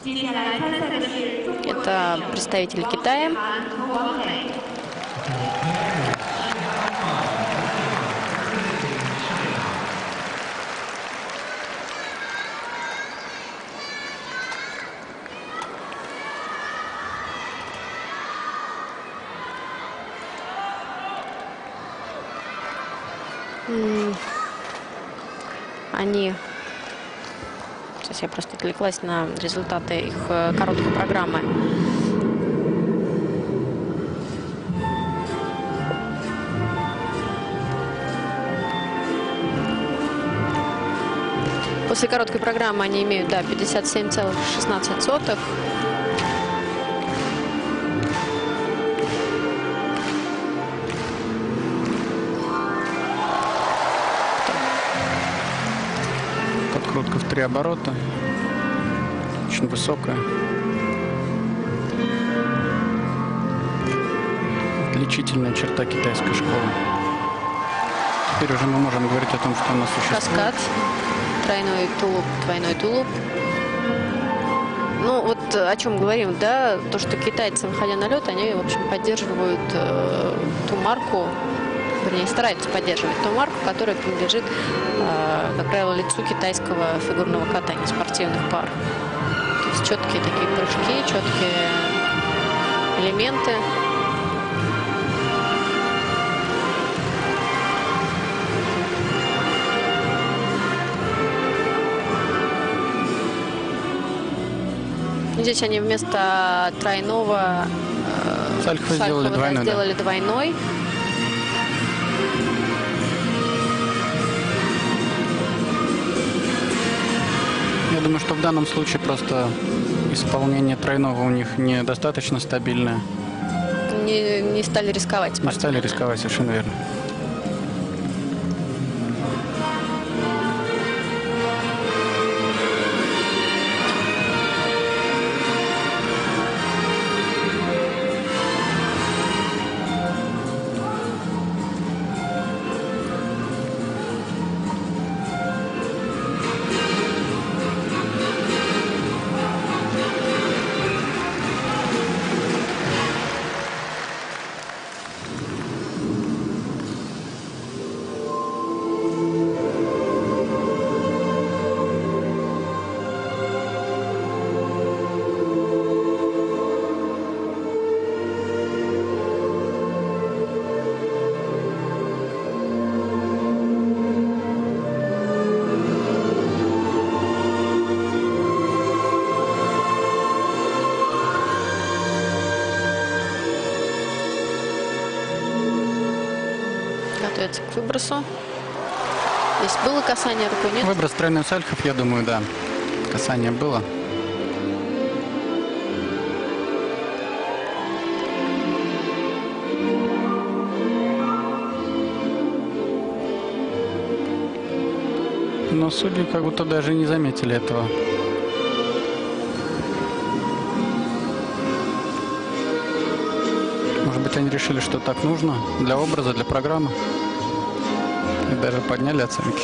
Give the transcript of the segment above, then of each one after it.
Это представители Китая. Они... Сейчас я просто отвлеклась на результаты их короткой программы. После короткой программы они имеют, да, 57,16. Подкрутка в 3 оборота. Очень высокая. Отличительная черта китайской школы. Теперь уже мы можем говорить о том, что она существует. Каскад. Тройной тулуп, двойной тулуп. Ну, вот о чем говорим, да, то, что китайцы, выходя на лед, они, в общем, поддерживают ту марку, вернее, стараются поддерживать ту марку, которая принадлежит, как правило, лицу китайского фигурного катания, спортивных пар. То есть четкие такие прыжки, четкие элементы. Здесь они вместо тройного Сальхова сделали двойной. Я думаю, что в данном случае просто исполнение тройного у них недостаточно стабильное. Не стали рисковать. Не стали рисковать, совершенно верно. Готовится к выбросу. Здесь было касание рукой, нет? Выброс тройной Сальхов, я думаю, да. Касание было. Но судьи как будто даже не заметили этого. Может быть, они решили, что так нужно для образа, для программы. И даже подняли оценки.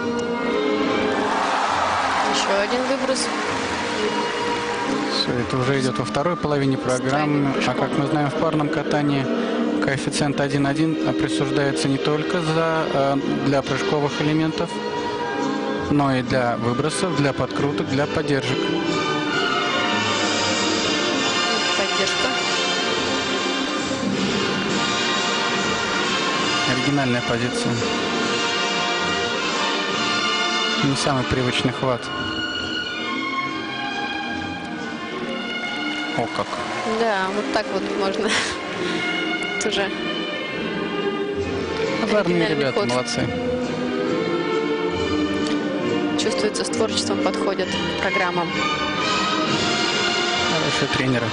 Еще один выброс. Все, это уже идет во второй половине программы. А как мы знаем, в парном катании коэффициент 1,1 присуждается не только для прыжковых элементов, но и для выбросов, для подкруток, для поддержек. Поддержка. Оригинальная позиция. Не самый привычный хват. О, как. Да, вот так вот можно тоже. Озорные ребята, молодцы. Чувствуется, с творчеством подходят к программам. Хорошие тренеры.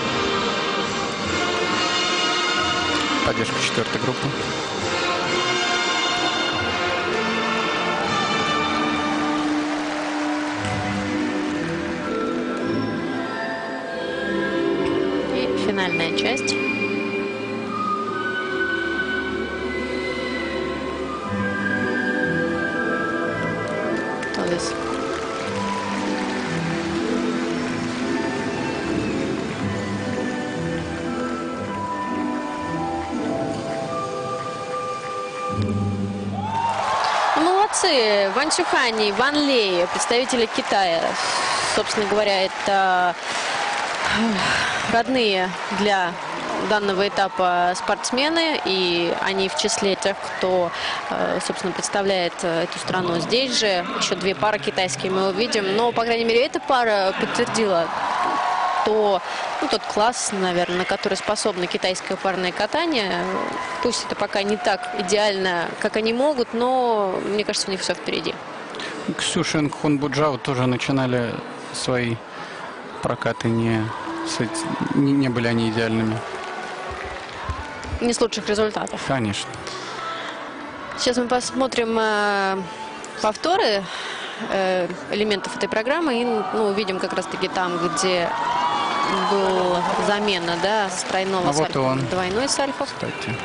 Поддержка 4-й группы. И финальная часть. молодцы. Ван Цюхань и Ван Лей, представители Китая. Собственно говоря, это родные для данного этапа спортсмены, и они в числе тех, кто, собственно, представляет эту страну здесь же. Еще две пары китайские мы увидим, но, по крайней мере, эта пара подтвердила тот класс, наверное, на который способно китайское парное катание. Пусть это пока не так идеально, как они могут, но, мне кажется, у них все впереди. Ксюша и Хун Буджао тоже начинали свои прокаты, не были они идеальными. Не с лучших результатов. Конечно. Сейчас мы посмотрим повторы элементов этой программы и увидим как раз-таки там, где была замена, да, с тройного сальхов вот на двойной сальхов. Кстати.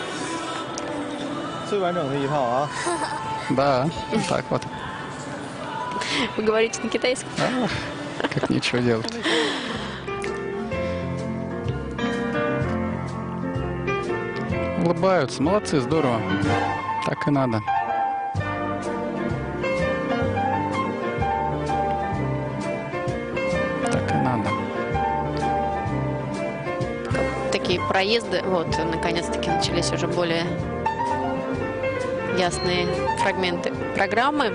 Да, так вот. Вы говорите на китайском? Как нечего делать. Улыбаются. Молодцы, здорово. Так и надо. Так и надо. Такие проезды, вот, наконец-таки начались уже более ясные фрагменты программы.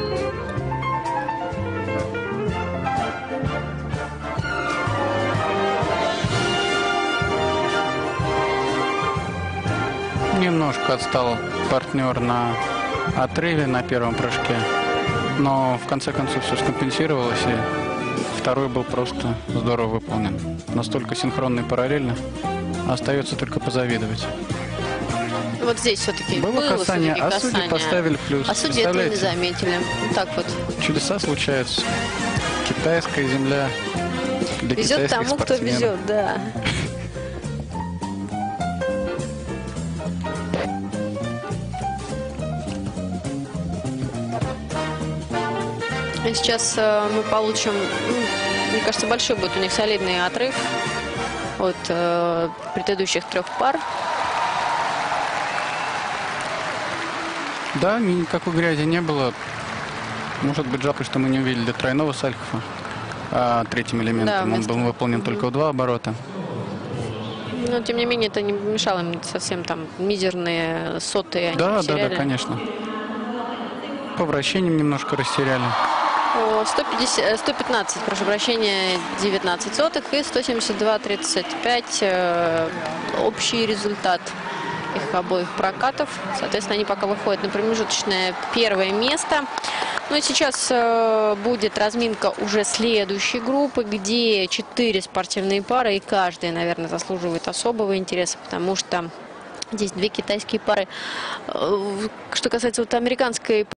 Немножко отстал партнер на отрыве на первом прыжке, но в конце концов все скомпенсировалось, и второй был просто здорово выполнен. Настолько синхронно и параллельно, остается только позавидовать. Вот здесь все-таки было касание, а судьи поставили плюс. А судьи этого не заметили. Вот так вот. Чудеса случаются. Китайская земля для везет китайских тому, спортсменов. кто везет, да. Сейчас мы получим, мне кажется, большой будет у них солидный отрыв от предыдущих трех пар. Да, никакой грязи не было. Может быть, жалко, что мы не увидели тройного сальхова третьим элементом. Да, он был выполнен только в 2 оборота. Но, тем не менее, это не мешало им совсем там мизерные сотые. Да, конечно. По вращениям немножко растеряли. 115, прошу прощения, 19 сотых и 172,35 общий результат их обоих прокатов. Соответственно, они пока выходят на промежуточное первое место. Ну и сейчас будет разминка уже следующей группы, где 4 спортивные пары, и каждая, наверное, заслуживает особого интереса, потому что здесь 2 китайские пары. Что касается вот американской